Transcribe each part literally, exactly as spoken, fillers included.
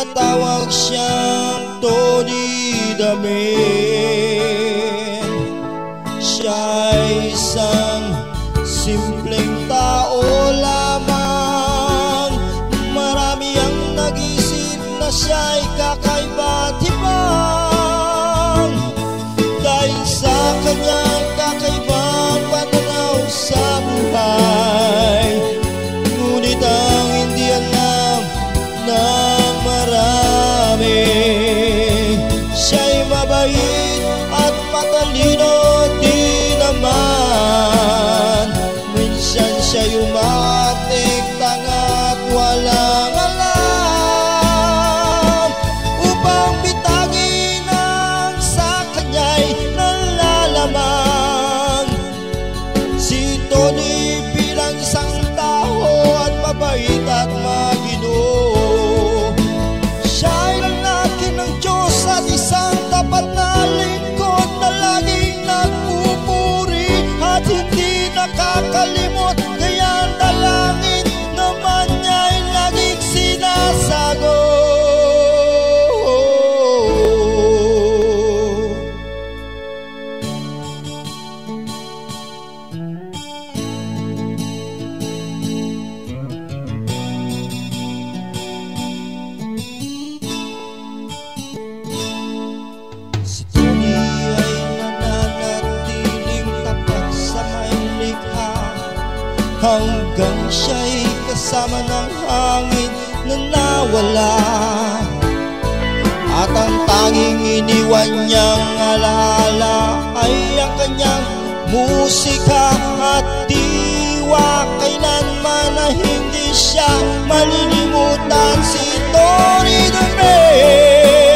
tinatawag siyang Tony Damen. Siya'y isang simpleng tao lamang. Marami ang nag-isip na siya'y kakaiba at ibang, dahil sa kanyang kakaibang pananaw sa buhay. Ngunit ang hindi alam ng marami, siya'y mabait at matalino din naman. Minsan siya'y umatik, tanga at walang alam, upang bitagin ang sa kanya'y nalalaman. Si Tony bilang isang tao at mabait at maginoo, siya'y lalaki ng Diyos at isang tapat na lingkod na laging nagpupuri at hindi nakakalimot. Kaya ang dalangin naman niya'y laging sinasagot. Si Tony ay nananatiling tapat sa may likha, hanggang siya'y kasama ng hangin na nawala. At ang tanging iniwan niyang alaala ay ang kanyang musika at diwa. Kailanman na hindi siya malilimutan, si Tony Damen.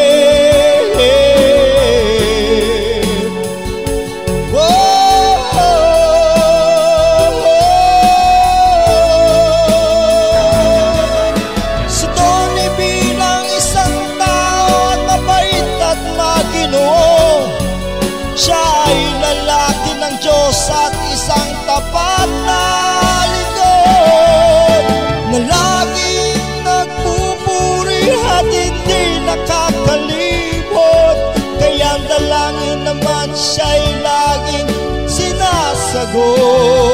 Siya ay lalaki ng Diyos at isang tapat na lingkod, na laging nagpupuri at hindi nakakalimot. Kaya ang dalangin naman siya'y laging sinasagot.